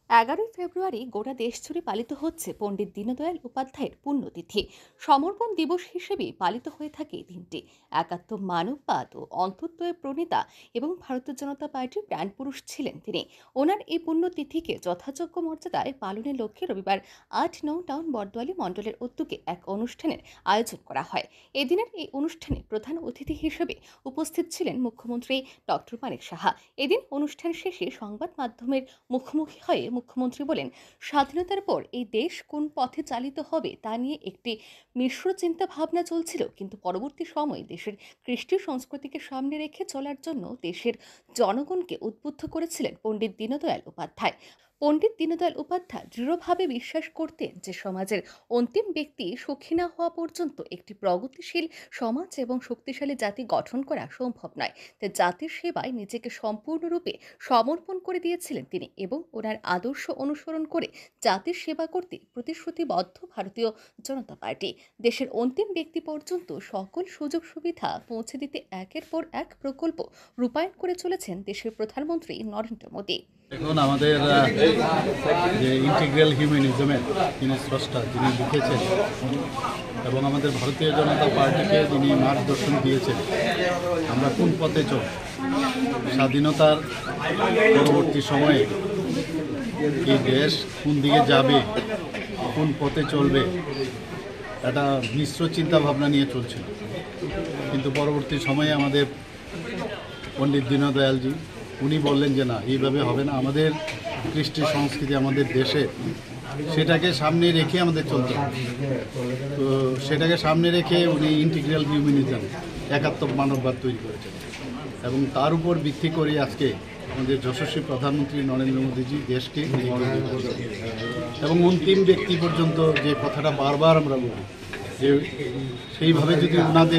11ই ফেব্রুয়ারি গোটা দেশ জুড়ে পালিত হচ্ছে পণ্ডিত দীনদয়াল উপাধ্যায়ের পুণ্যতিথি। সমর্পণ দিবস হিসেবে পালিত হয়ে থাকে এই দিনটি। একাত্ম মানববাদ ও অন্তর্দ্বয়ের প্রণেতা এবং ভারতীয় জনতা পার্টির প্রাণপুরুষ ছিলেন তিনি। ওনার এই পুণ্যতিথিকে যথাযোগ্য মর্যাদায় পালনের লক্ষ্যে রবিবার 8-9 টাউন বটদোয়ালি মণ্ডলের উদ্যোগে এক অনুষ্ঠানের আয়োজন করা হয়। এদিনের এই অনুষ্ঠানে প্রধান অতিথি হিসেবে উপস্থিত ছিলেন মুখ্যমন্ত্রী ডক্টর মানিক সাহা। এদিন অনুষ্ঠান শেষে সংবাদ মাধ্যমের মুখোমুখি হয়ে মুখ্যমন্ত্রী বলেন, স্বাধীনতার পর এই দেশ কোন পথে চালিত হবে তা নিয়ে একটি মিশ্র চিন্তা ভাবনা চলছিল, কিন্তু পরবর্তী সময়ে দেশের কৃষ্টি সংস্কৃতিকে সামনে রেখে চলার জন্য দেশের জনগণকে উদ্বুদ্ধ করেছিলেন পণ্ডিত দীনদয়াল উপাধ্যায়। পণ্ডিত দীনদয়াল উপাধ্যায় দৃঢ়ভাবে বিশ্বাস করতেন যে সমাজের অন্তিম ব্যক্তি সুখী না হওয়া পর্যন্ত একটি প্রগতিশীল সমাজ এবং শক্তিশালী জাতি গঠন করা সম্ভব নয়। তাই জাতির সেবায় নিজেকে সম্পূর্ণরূপে সমর্পণ করে দিয়েছিলেন তিনি এবং ওনার আদর্শ অনুসরণ করে জাতির সেবা করতে প্রতিশ্রুতিবদ্ধ ভারতীয় জনতা পার্টি। দেশের অন্তিম ব্যক্তি পর্যন্ত সকল সুযোগ সুবিধা পৌঁছে দিতে একের পর এক প্রকল্প রূপায়ণ করে চলেছেন দেশের প্রধানমন্ত্রী নরেন্দ্র মোদী। এখন আমাদের যে ইন্টিগ্রাল হিউম্যানিজমের যিনি স্রষ্টা, যিনি লিখেছেন এবং আমাদের ভারতীয় জনতা পার্টিকে যিনি মার্গদর্শন দিয়েছেন আমরা কোন পথে চল, স্বাধীনতার পরবর্তী সময়ে এই দেশ কোন দিকে যাবে, কোন পথে চলবে, একটা মিশ্র চিন্তা ভাবনা নিয়ে চলছিল। কিন্তু পরবর্তী সময়ে আমাদের পণ্ডিত দীনদয়ালজি উনি বললেন যে না, এইভাবে হবে না, আমাদের কৃষ্টি সংস্কৃতি আমাদের দেশে, সেটাকে সামনে রেখে আমাদের চলতে হবে। তো সেটাকে সামনে রেখে উনি ইন্টিগ্রাল হিউম্যানিজম, একাত্ম মানববাদ তৈরি করেছেন এবং তার উপর ভিত্তি করে আজকে আমাদের যশস্বী প্রধানমন্ত্রী নরেন্দ্র মোদীজি দেশকে এবং অন্তিম ব্যক্তি পর্যন্ত যে কথাটা বারবার আমরা বলি যে সেইভাবে যদি ওনাদের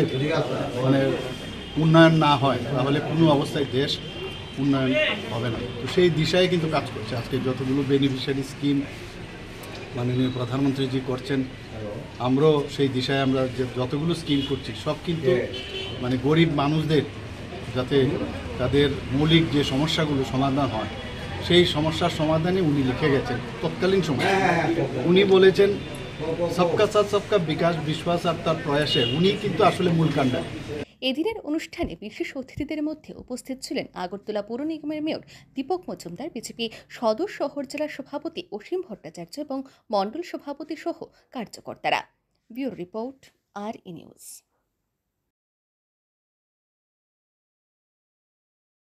উন্নয়ন না হয় তাহলে কোনো অবস্থায় দেশ উন্নয়ন হবে না। তো সেই দিশায় কিন্তু কাজ করছে আজকে যতগুলো বেনিফিশিয়ারি স্কিম মাননীয় প্রধানমন্ত্রীজি করছেন, আমরাও সেই দিশায় আমরা যে যতগুলো স্কিম করছি সব কিন্তু গরিব মানুষদের যাতে তাদের মৌলিক যে সমস্যাগুলো সমাধান হয়, সেই সমস্যার সমাধানে উনি লিখে গেছেন তৎকালীন সময়। উনি বলেছেন সবকা সাথ সবকা বিকাশ, বিশ্বাস আর তার প্রয়াসে উনি কিন্তু আসলে মূল কাণ্ডারি। এদিনের অনুষ্ঠানে বিশেষ অতিথিদের মধ্যে উপস্থিত ছিলেন আগরতলা পৌর নিগমের মেয়র দীপক মজুমদার, বিজেপি সদর শহর জেলার সভাপতি অসীম ভট্টাচার্য এবং মণ্ডল সভাপতি সহ কার্যকর্তারা। Bureau report, R E news.